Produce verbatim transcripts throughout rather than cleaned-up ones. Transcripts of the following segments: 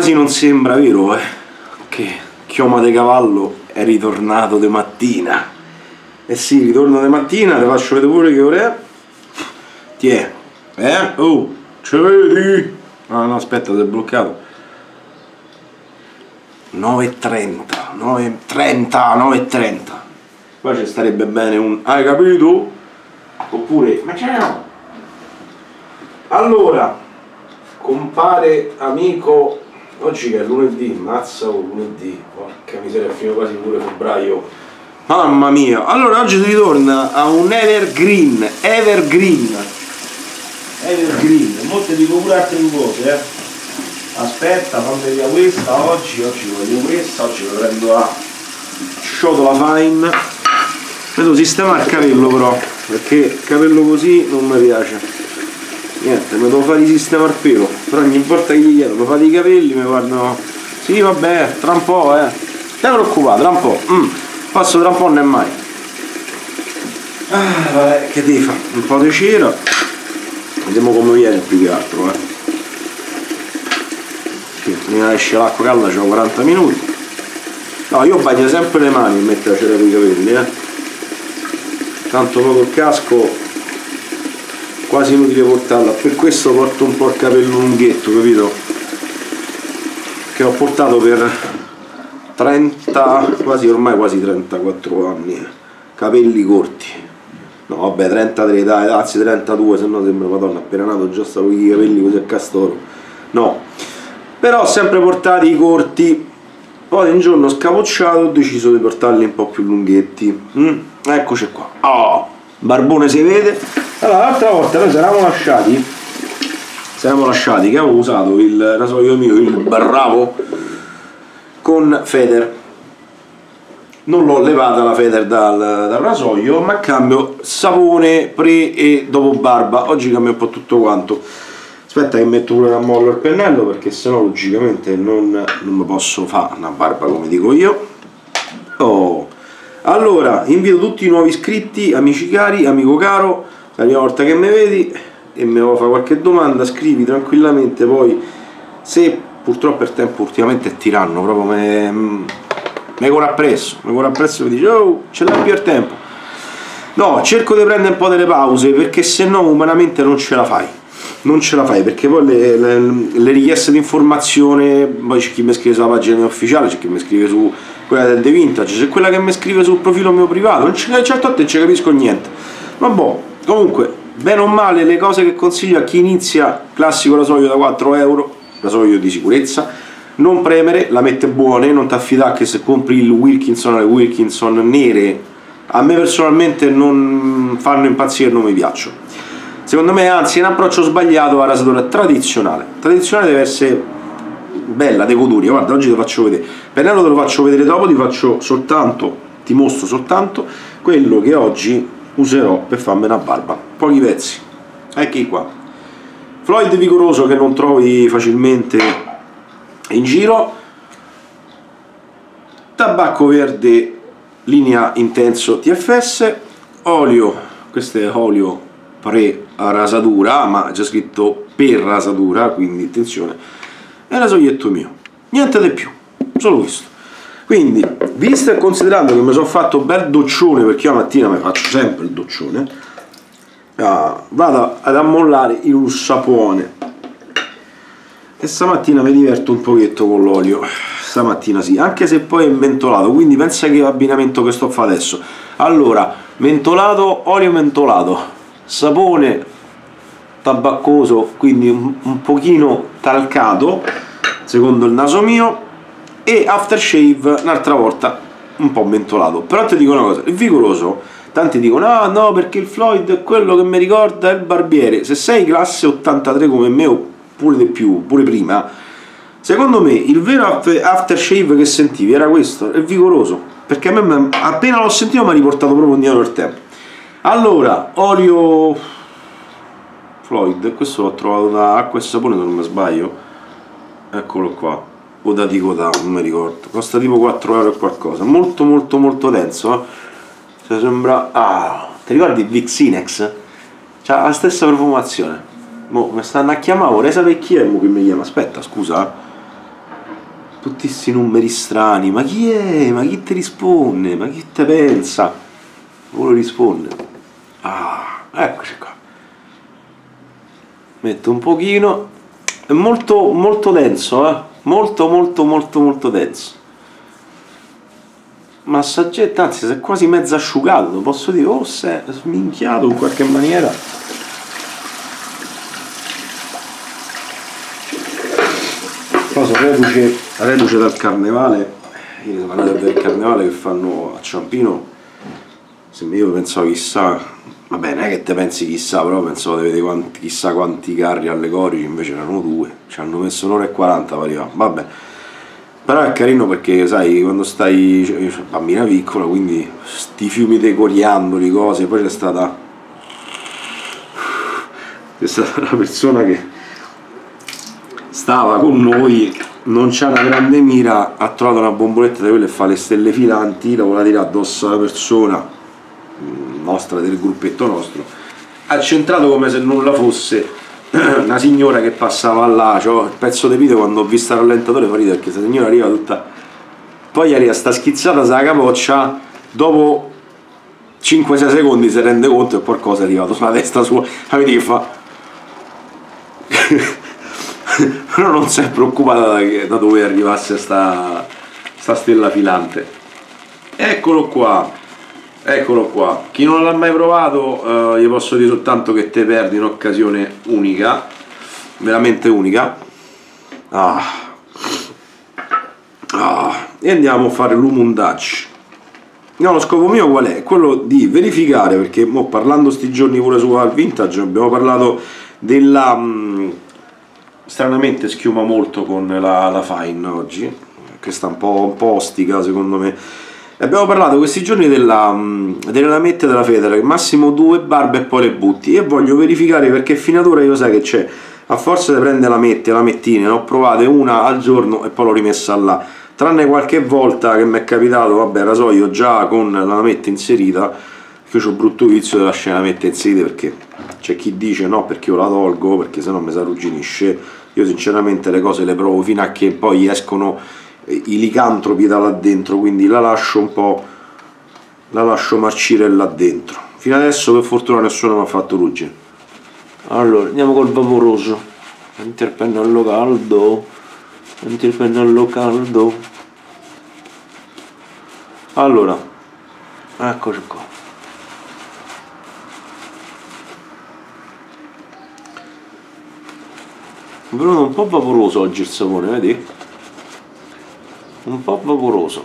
quasi non sembra vero, eh, che chioma de cavallo è ritornato de mattina. Eh sì, ritorno de mattina, te faccio vedere pure che ora è. Tiè, eh? Oh, ce vedi? Ah no, aspetta, si è bloccato. nove e trenta, nove e trenta, nove e trenta. Qua ci starebbe bene un hai capito? Oppure ma ciao. Allora, compare amico, oggi che è lunedì, mazza o lunedì, porca miseria, fino quasi pure febbraio, mamma mia. Allora oggi si ritorna a un evergreen, evergreen, evergreen, molte dico pure altre cose, eh. Aspetta, fammi vedere questa, oggi, oggi voglio questa, oggi lo prendo la ciotola fine, devo sistemare il capello però, perché il capello così non mi piace. Niente, mi devo fare sistemare il pelo, però ogni volta che gli chiedo mi fate i capelli mi guardano, sì vabbè, tra un po', eh, non preoccupare, tra un po', mm, passo tra un po' non è mai. Ah, vabbè, che devi fare? Un po' di cera, vediamo come viene più che altro, eh. Sì, prima esce l'acqua calda c'ho quaranta minuti. No, io bagno sempre le mani e metto la cera per i capelli, eh. Tanto proprio il casco quasi inutile portarla, per questo porto un po' il capello lunghetto, capito? Che ho portato per trenta, quasi ormai quasi trentaquattro anni, capelli corti. No vabbè, trentatré, dai, anzi trentadue, se no sembra madonna, appena nato già stavo con i capelli così a castoro. No, però ho sempre portati corti, poi un giorno scapocciato ho deciso di portarli un po' più lunghetti. Mm? Eccoci qua. Oh, barbone si vede. Allora, l'altra volta noi ci eravamo lasciati, ci eravamo lasciati che avevo usato il rasoio mio, il Bravo, con Feder. Non l'ho levata la Feder dal, dal rasoio, ma cambio sapone pre e dopo barba. Oggi cambio un po' tutto quanto. Aspetta che metto pure a mollo il pennello, perché sennò logicamente non, non mi posso fare una barba come dico io. Oh. Allora, invito tutti i nuovi iscritti, amici cari, amico caro, la prima volta che mi vedi e mi vuoi fare qualche domanda, scrivi tranquillamente, poi se purtroppo per tempo ultimamente è tiranno, proprio me, me corre appresso, me corre appresso e mi dice oh, ce l'hai più il tempo. No, cerco di prendere un po' delle pause, perché se no umanamente non ce la fai. Non ce la fai, perché poi le, le, le richieste di informazione, poi c'è chi mi scrive sulla pagina mia ufficiale, c'è chi mi scrive su quella del The Vintage, c'è quella che mi scrive sul profilo mio privato, non c'è certo a te, non ci capisco niente. Ma boh, comunque, bene o male, le cose che consiglio a chi inizia: classico rasoio da quattro euro, rasoio di sicurezza, non premere, la mette buone, non ti affidare che se compri il Wilkinson o le Wilkinson nere, a me personalmente non fanno impazzire, non mi piacciono. Secondo me, anzi, è un approccio sbagliato alla rasatura tradizionale. Tradizionale deve essere bella, decoduria. Guarda, oggi te lo faccio vedere. Il pennello te lo faccio vedere dopo, ti faccio soltanto, ti mostro soltanto quello che oggi userò per farmi una barba. Pochi pezzi. Ecchi qua. Floyd vigoroso che non trovi facilmente in giro. Tabacco verde linea intenso T F S. Olio, questo è olio pre rasatura, ma c'è scritto per rasatura, quindi attenzione. E il rasoietto mio, niente di più, solo questo. Quindi, visto e considerando che mi sono fatto un bel doccione, perché io la mattina mi faccio sempre il doccione, ah, vado ad ammollare il sapone. E stamattina mi diverto un pochetto con l'olio, stamattina sì, anche se poi è mentolato, quindi pensa che abbinamento che sto a fare adesso. Allora, mentolato, olio mentolato, sapone tabaccoso, quindi un, un pochino talcato secondo il naso mio, e aftershave un'altra volta un po' mentolato. Però ti dico una cosa, il vigoroso, tanti dicono ah no perché il Floyd è quello che mi ricorda il barbiere. Se sei classe ottantatré come me o pure di più, pure prima, secondo me il vero aftershave che sentivi era questo, è vigoroso, perché a me appena l'ho sentito mi ha riportato proprio indietro il tempo. Allora, olio Floyd, questo l'ho trovato da Acqua e Sapone se non mi sbaglio, eccolo qua, o da Ticotà, non mi ricordo, costa tipo quattro euro e qualcosa, molto molto molto denso, eh? Cioè sembra, ah, ti ricordi Vixinex? C'ha la stessa profumazione. Mo mi stanno a chiamare, vorrei sapere chi è mo che mi chiama, aspetta scusa, tutti questi numeri strani, ma chi è? Ma chi ti risponde? Ma chi te pensa? Vuole rispondere? Ah, eccoci qua. Metto un pochino, è molto molto denso, eh? Molto molto molto molto denso. Massaggetto, anzi si è quasi mezzo asciugato, posso dire, oh, si è sminchiato in qualche maniera. Cosa reduce, reduce dal carnevale, io sono andato a vedere il carnevale che fanno a Ciampino, se io pensavo chissà, vabbè non è che te pensi chissà, però pensavo di vedere quanti, chissà quanti carri allegorici, invece erano due, ci hanno messo un'ora e quaranta per arrivare, vabbè. Però è carino perché sai, quando stai, cioè, bambina piccola, quindi sti fiumi di coriandoli, cose, poi c'è stata c'è stata una persona che stava con noi, non c'ha una grande mira, ha trovato una bomboletta di quelle che fa le stelle filanti, la voleva tirare addosso alla persona nostra, del gruppetto nostro, ha centrato come se nulla fosse una signora che passava là, cioè, il pezzo di video quando ho visto il rallentatore fa ridere perché questa signora arriva tutta, poi arriva sta schizzata sulla capoccia, dopo cinque sei secondi si rende conto che qualcosa è arrivato sulla testa sua, vedi che fa però non si è preoccupata da, da dove arrivasse sta, sta stella filante. Eccolo qua, eccolo qua. Chi non l'ha mai provato, eh, gli posso dire soltanto che te perdi un'occasione unica, veramente unica. Ah. Ah. E andiamo a fare l'umundacci. No, lo scopo mio qual è? Quello di verificare, perché mo, parlando sti giorni pure su Al Vintage abbiamo parlato della mh, stranamente schiuma molto con la, la Fine oggi, che sta un po', un po' ostica secondo me. Abbiamo parlato questi giorni della, delle lamette della Federer, massimo due barbe e poi le butti, e voglio verificare perché fino ad ora io sai che c'è, a forza di prendere lamette, lamettine, ne ho provate una al giorno e poi l'ho rimessa là, tranne qualche volta che mi è capitato, vabbè rasoio già con la lametta inserita, che io ho brutto vizio di lasciare la lametta inserita perché c'è chi dice no perché io la tolgo, perché sennò mi si arrugginisce. Io sinceramente le cose le provo fino a che poi escono i licantropi da là dentro, quindi la lascio un po', la lascio marcire là dentro. Fino adesso per fortuna nessuno mi ha fatto ruggine. Allora andiamo col vaporoso, metti il pennello caldo, metti il pennello caldo. Allora eccoci qua. È venuto un po' vaporoso oggi il sapone, vedi? Un po' vaporoso,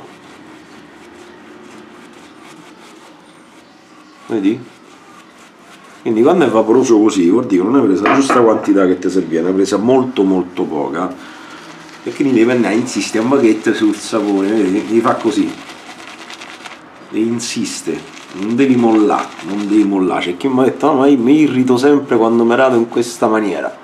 vedi? Quindi quando è vaporoso così vuol dire che non hai presa la giusta quantità che ti serviva, ne hai presa molto molto poca, e quindi devi andare a insistere un pochetto sul sapone, vedi? Devi fare così, devi insistere, non devi mollare, non devi mollare. C'è chi mi ha detto no ma io mi irrito sempre quando mi rado in questa maniera.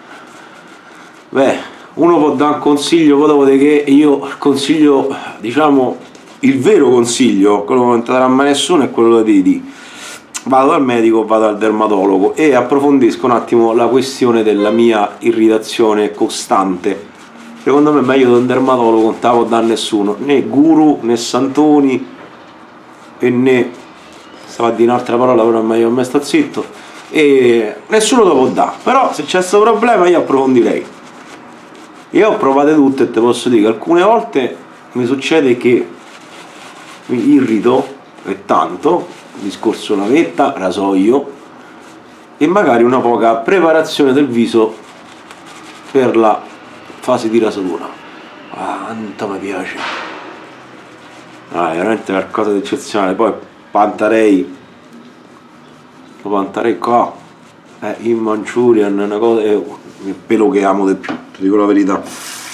Beh, uno può dare un consiglio, poi dopodiché io consiglio, diciamo, il vero consiglio, quello che non ti darà mai nessuno, è quello di dire vado dal medico, vado al dermatologo e approfondisco un attimo la questione della mia irritazione costante. Secondo me è meglio da un dermatologo, non te la può dare nessuno, né guru, né santoni, e né, stavo a dire un'altra parola però è meglio che me sta zitto, e nessuno te lo può dare, però se c'è questo problema io approfondirei. Io ho provate tutte e te posso dire che alcune volte mi succede che mi irrito e tanto, discorso lametta, rasoio e magari una poca preparazione del viso per la fase di rasatura. Ah, quanto mi piace! Ah, è veramente qualcosa di eccezionale. Poi Pantarei, lo Pantarei qua, eh, in Manchurian, una cosa, è il pelo che amo di più, ti dico la verità.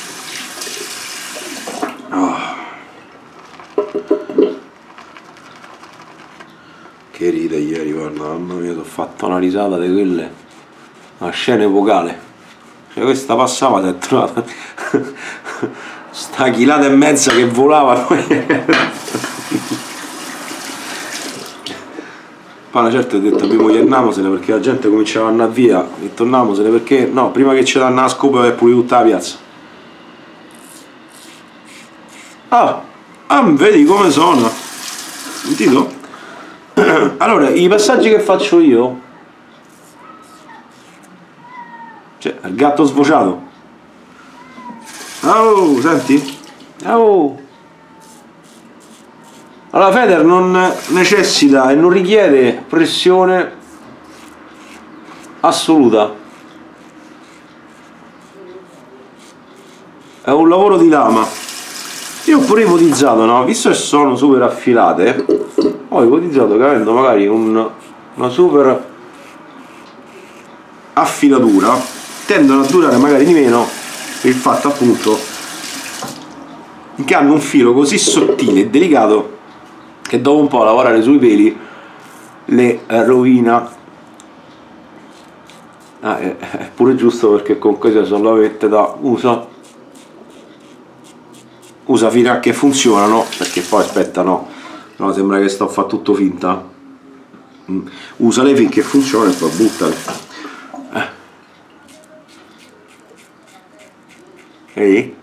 Oh. Che ride ieri, guarda, mamma mia, ti ho fatto una risata di quelle, una scena epocale. Cioè questa passava, si è trovata sta chilata e mezza che volava. Poi una certa ho detto abbiamo andiamosene perché la gente cominciava a andare via, ho detto andiamosene perché no, prima che ci danno la scopa è pulire tutta la piazza. Ah, ah, vedi come sono. Sentito? Allora, i passaggi che faccio io, cioè il gatto sfociato. Oh, senti? Oh. Allora, Feder non necessita e non richiede pressione assoluta. È un lavoro di lama. Io ho pure ipotizzato, no? Visto che sono super affilate, ho ipotizzato che avendo magari un, una super affilatura tendono a durare magari di meno per il fatto appunto che hanno un filo così sottile e delicato che dopo un po' lavorare sui peli le rovina. Ah, è, è pure giusto, perché comunque se solamente da usa usa fino a che funzionano, perché poi aspetta, no, no, sembra che sto a fare tutto finta. Mm. Usale finché funziona e poi buttale. Eh. Ehi?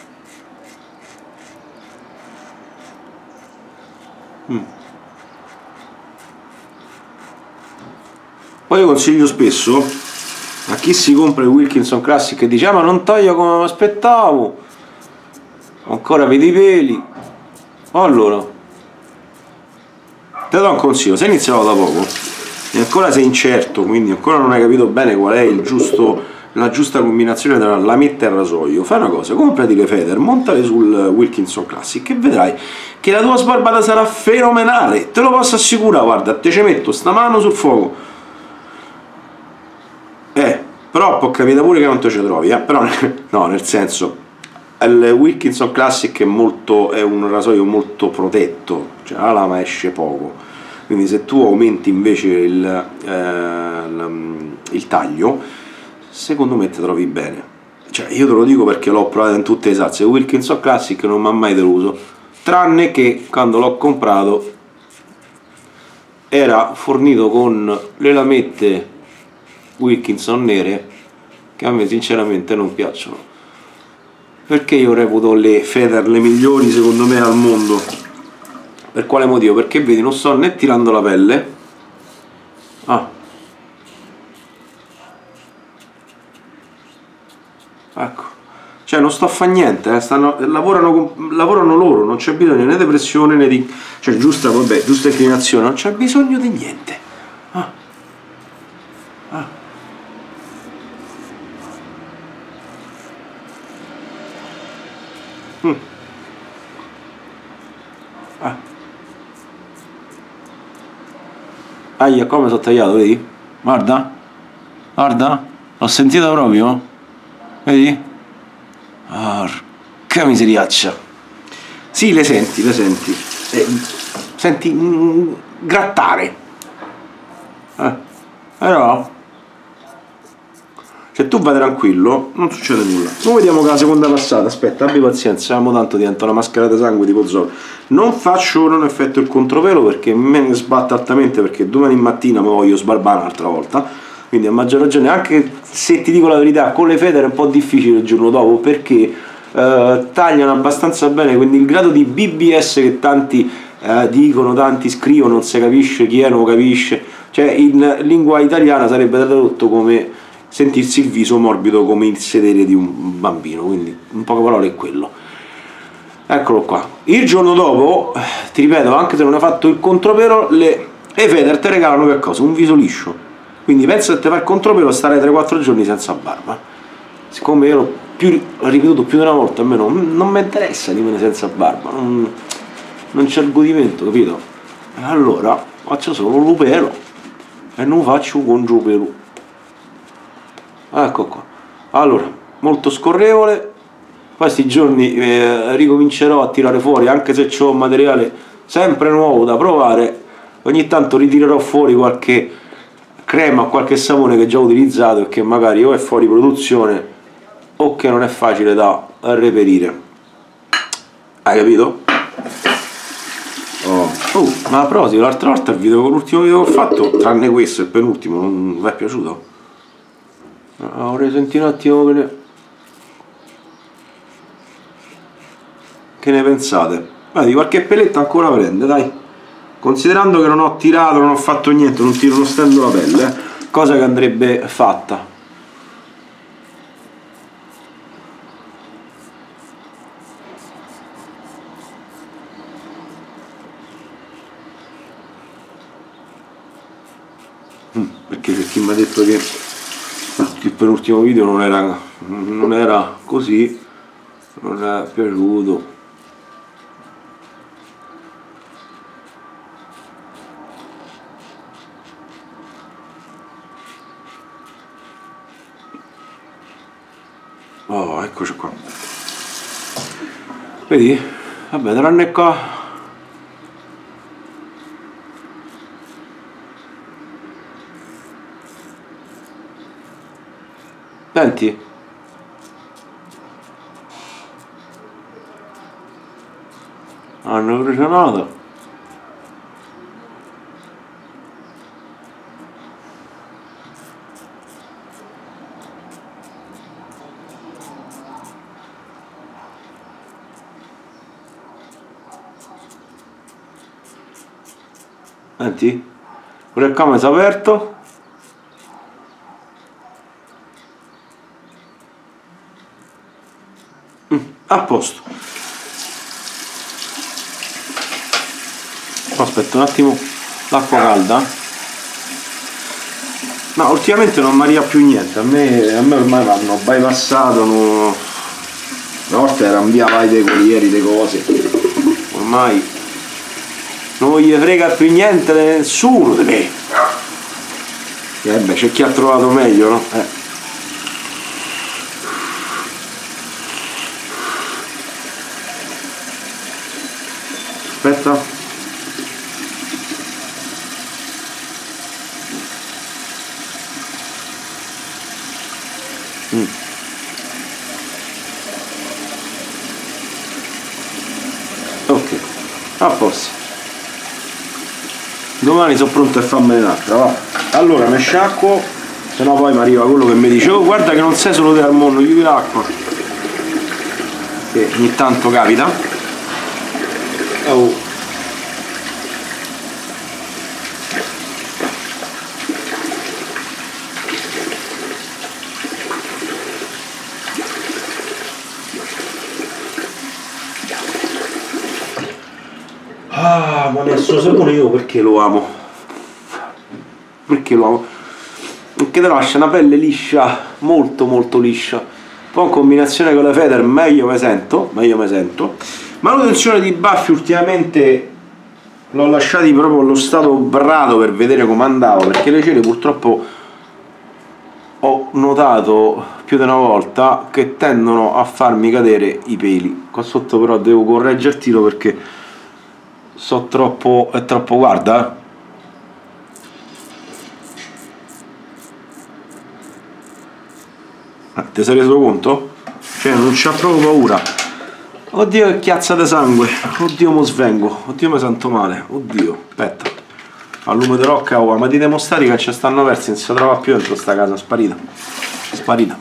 Mm. Poi io consiglio spesso a chi si compra il Wilkinson Classic e dice ah, ma non taglia come mi aspettavo, ancora vedi i peli. Allora te do un consiglio: se hai iniziato da poco e ancora sei incerto, quindi ancora non hai capito bene qual è il giusto, la giusta combinazione tra lametta e rasoio, fai una cosa: comprati le feather, montale sul Wilkinson Classic e vedrai che la tua sbarbata sarà fenomenale, te lo posso assicurare. Guarda, te ci metto sta mano sul fuoco. Eh, però può capire pure che non te ci trovi, eh? Però no, nel senso, il Wilkinson Classic è, molto, è un rasoio molto protetto, cioè la lama esce poco, quindi se tu aumenti invece il, eh, il taglio, secondo me ti trovi bene. Cioè, io te lo dico perché l'ho provato in tutte le salse. Il Wilkinson Classic non mi ha mai deluso, tranne che quando l'ho comprato era fornito con le lamette Wilkinson nere, che a me sinceramente non piacciono, perché io reputo le feather le migliori secondo me al mondo. Per quale motivo? Perché vedi, non sto né tirando la pelle, ah, ecco, cioè non sto a fare niente, eh. Stanno, lavorano, lavorano loro, non c'è bisogno né di pressione né di, cioè giusta, vabbè, giusta inclinazione, non c'è bisogno di niente. Ah. Ah. Mm. Ah. Aia, come sono tagliato, vedi? Guarda, guarda, l'ho sentita proprio, vedi? Porca miseriaccia. Sì, le senti, le senti. Eh, senti mm, grattare. Eh, però, se tu vai tranquillo, non succede nulla. Non vediamo che la seconda passata, aspetta, abbi pazienza, siamo tanto diventa una maschera di sangue tipo Zorro. Non faccio, non effetto il contropelo perché me ne sbatto altamente, perché domani mattina mi voglio sbarbare un'altra volta, quindi a maggior ragione, anche se ti dico la verità, con le feather è un po' difficile il giorno dopo, perché eh, tagliano abbastanza bene, quindi il grado di B B S che tanti eh, dicono, tanti scrivono, non si capisce, chi è non lo capisce, cioè in lingua italiana sarebbe tradotto come sentirsi il viso morbido come il sedere di un bambino, quindi in poche parole è quello. Eccolo qua. Il giorno dopo, ti ripeto, anche se non hai fatto il contropelo, le, le feather ti regalano che cosa? Un viso liscio. Quindi pensa che ti fa il contropelo, stare tre quattro giorni senza barba. Siccome io l'ho più, ripetuto più di una volta, a me non, non mi interessa rimanere senza barba, non, non c'è il godimento, capito? E allora faccio solo l'upelo e non faccio con giupelo. Ecco qua. Allora, molto scorrevole. Questi giorni eh, ricomincerò a tirare fuori, anche se ho un materiale sempre nuovo da provare, ogni tanto ritirerò fuori qualche crema o qualche sapone che già ho utilizzato e che magari o è fuori produzione o che non è facile da reperire. Hai capito? Oh, oh, ma a proposito, l'altra volta il video, l'ultimo video che ho fatto, tranne questo, il penultimo, non vi è piaciuto? Vorrei sentire un attimo che... che Che ne pensate? Vedi, qualche peletta ancora prende, dai. Considerando che non ho tirato, non ho fatto niente, non tiro, non stendo la pelle, eh, cosa che andrebbe fatta. Mm, perché c'è chi mi ha detto che il penultimo video non era, non era così, non è piaciuto. Oh, eccoci qua. Vedi? Vabbè, tranne qua. Senti? Hanno preso nota. Senti? Pure qua mi si è aperto. Mm, a posto. Aspetta un attimo l'acqua calda. No, ultimamente non mi arriva più niente. A me, a me ormai mi hanno bypassato. No... Una volta era un via vai dei collieri, delle cose. Ormai non gli frega più niente di nessuno di me. E eh beh, c'è chi ha trovato meglio, no? Eh. Aspetta. Mm. Ok, a posto. Domani sono pronto a farmene un'altra, va. Allora mi sciacquo, se no poi mi arriva quello che mi dice: oh, guarda che non sei solo te al mondo, chiudi l'acqua. Che ogni tanto capita. Oh. Ah, ma adesso sapone io perché lo amo. Perché lo amo? Perché ti lascia una pelle liscia, molto molto liscia. Poi in combinazione con la Feder meglio mi sento, meglio mi sento. Manutenzione di baffi ultimamente l'ho lasciati proprio allo stato brato per vedere come andavo, perché le cere purtroppo ho notato più di una volta che tendono a farmi cadere i peli. Qua sotto però devo correggere il tiro perché so troppo, è troppo, guarda. Eh. Ti sei reso conto? Cioè non c'ha proprio paura. Oddio che chiazza di sangue. Oddio mo svengo. Oddio mi sento male. Oddio, aspetta. Al lume di rocca, oh, ma di dimostrare che ci stanno persi, non si trova più dentro sta casa, sparita. Sparita.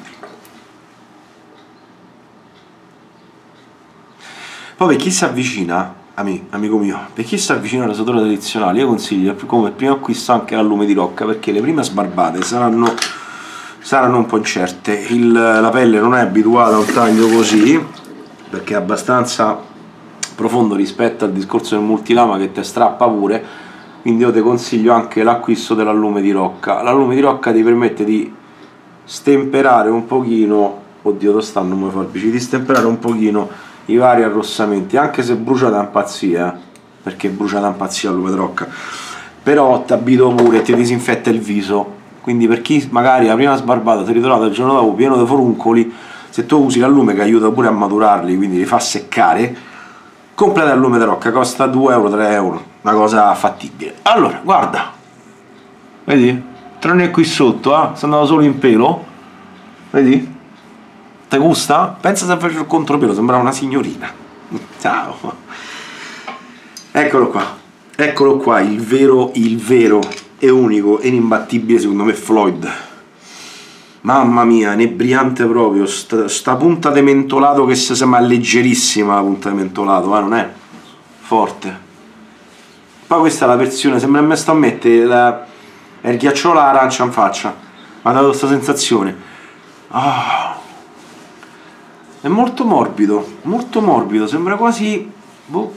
Poi per chi si avvicina, amico mio, per chi si avvicina alle sodature tradizionali, io consiglio come primo acquisto anche al lume di rocca, perché le prime sbarbate saranno, saranno un po' incerte. Il, la pelle non è abituata a un taglio così, perché è abbastanza profondo rispetto al discorso del multilama che te strappa pure. Quindi io ti consiglio anche l'acquisto dell'allume di rocca. L'allume di rocca ti permette di stemperare un pochino, oddio dove stanno i forbici, di stemperare un pochino i vari arrossamenti, anche se brucia da impazzire, eh? Perché brucia da impazzire l'allume di rocca, però ti abito pure e ti disinfetta il viso. Quindi per chi magari la prima sbarbata si è ritrovato il giorno dopo pieno di foruncoli, se tu usi l'allume che aiuta pure a maturarli, quindi li fa seccare, completa il lume di rocca, costa due euro, tre euro, una cosa fattibile. Allora, guarda, vedi? Tranne qui sotto, eh? Sono andato solo in pelo, vedi? Te gusta? Pensa se faccio il contropelo, sembrava una signorina. Ciao! Eccolo qua, eccolo qua, il vero, il vero e unico e inimbattibile secondo me Floyd. mamma mia, inebriante proprio, sta, sta punta di mentolato che si sembra leggerissima, la punta di mentolato, ma non è forte. Poi questa è la versione, sembra che mi sto a mettere la, il ghiacciolo arancia in faccia, mi ha dato questa sensazione. Oh. È molto morbido, molto morbido, sembra quasi... boh.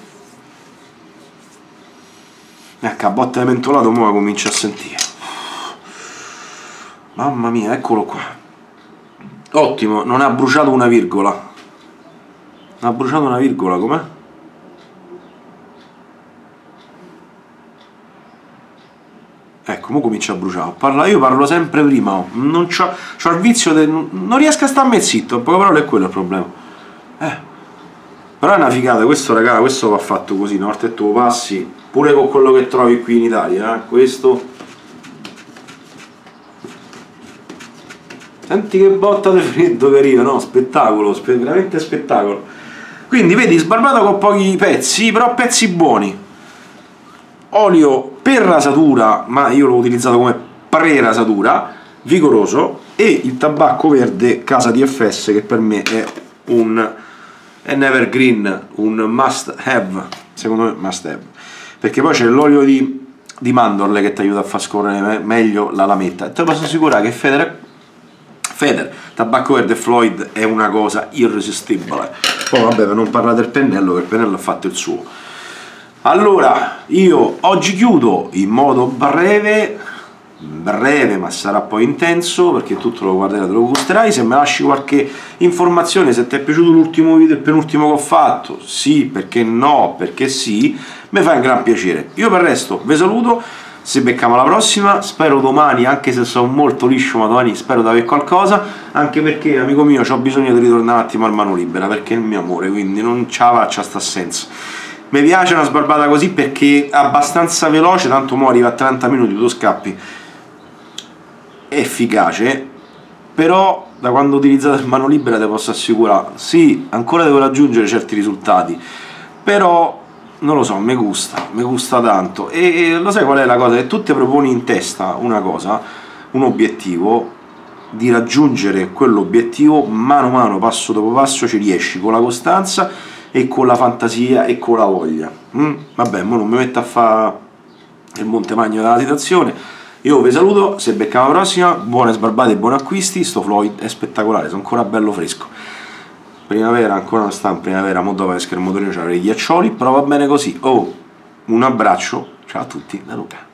Ecco, a botta di mentolato ora comincia a sentire. Mamma mia, eccolo qua. Ottimo, non ha bruciato una virgola. Non ha bruciato una virgola, com'è? Ecco, mo comincia a bruciare. Parla, io parlo sempre prima, oh. Non c'ho, c'ho il vizio de, non riesco a starmi zitto, in poche parole è quello il problema. Eh. Però è una figata, questo raga, questo va fatto così, una volta che tu passi, pure con quello che trovi qui in Italia, eh. Questo. Senti che botta di freddo che arriva, no? Spettacolo, spe veramente spettacolo. Quindi vedi, sbarbato con pochi pezzi, però pezzi buoni. Olio per rasatura, ma io l'ho utilizzato come pre-rasatura, vigoroso, e il tabacco verde Casa D F S, che per me è un, è un evergreen, un must have, secondo me must have, perché poi c'è l'olio di, di mandorle che ti aiuta a far scorrere me meglio la lametta, e te posso assicurare che Feder, Feder, tabacco verde Floyd è una cosa irresistibile. Poi vabbè, per non parlare del pennello, che il pennello ha fatto il suo. Allora, io oggi chiudo in modo breve, breve ma sarà poi intenso, perché tutto lo guarderai, te lo gusterai. Se mi lasci qualche informazione, se ti è piaciuto l'ultimo video, il penultimo che ho fatto, sì, perché no, perché sì, mi fa un gran piacere. Io per il resto vi saluto, se becchiamo alla prossima, spero domani, anche se sono molto liscio, ma domani spero di avere qualcosa, anche perché, amico mio, ho bisogno di ritornare un attimo a mano libera, perché è il mio amore, quindi non ce la faccio a sta senso. Mi piace una sbarbata così perché è abbastanza veloce, tanto mo arriva a trenta minuti, tu scappi. È efficace, però da quando utilizzate mano libera ti posso assicurare, sì, ancora devo raggiungere certi risultati, però non lo so, mi gusta, mi gusta tanto. E lo sai qual è la cosa? Che tu ti proponi in testa una cosa, un obiettivo, di raggiungere quell'obiettivo, mano a mano, passo dopo passo ci riesci, con la costanza e con la fantasia e con la voglia. Mm? Vabbè, mo non mi metto a fare il montemagno della situazione. Io vi saluto, se becchiamo la prossima, buone sbarbate e buoni acquisti. Sto Floyd è spettacolare, sono ancora bello fresco. Primavera, ancora non sta in primavera, mo dopo esca il motorino, c'avrei i ghiaccioli, però va bene così. Oh, un abbraccio, ciao a tutti da Luca.